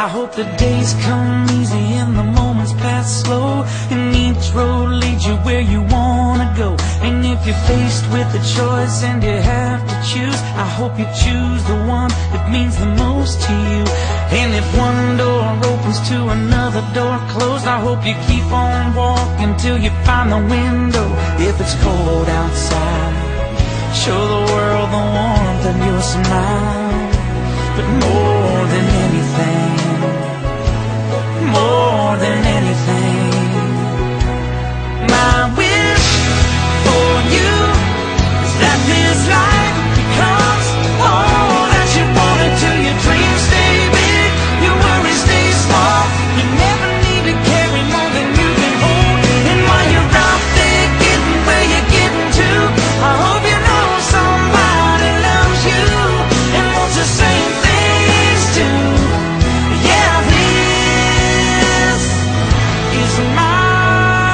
I hope the days come easy and the moments pass slow, and each road leads you where you wanna go. And if you're faced with a choice and you have to choose, I hope you choose the one that means the most to you. And if one door opens to another door closed, I hope you keep on walking till you find the window. If it's cold outside, show the world the warmth of your smile. But more than anything, more than anything, my wish for you is that this life becomes all that you want it to. Your dreams stay big, your worries stay small. You never need to carry more than you can hold. And while you're out there getting where you're getting to, I hope you know somebody loves you and wants the same things too. Yeah, this is my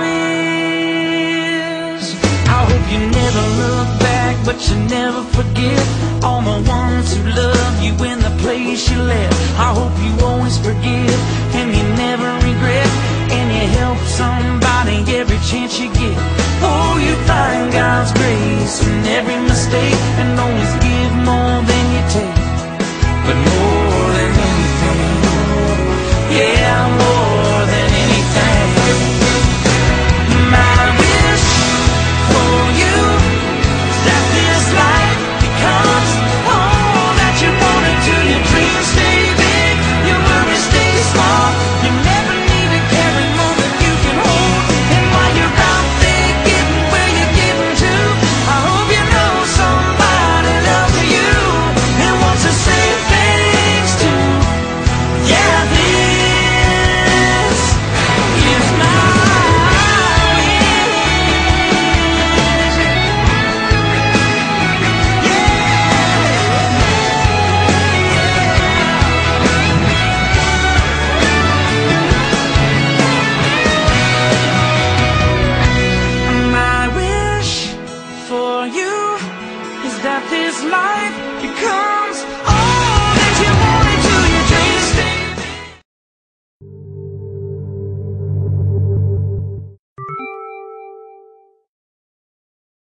wish. I hope you never look back, but you never forget all the ones who love you in the place you left. I hope you always forgive and you never regret, and you help somebody every chance you get. Oh,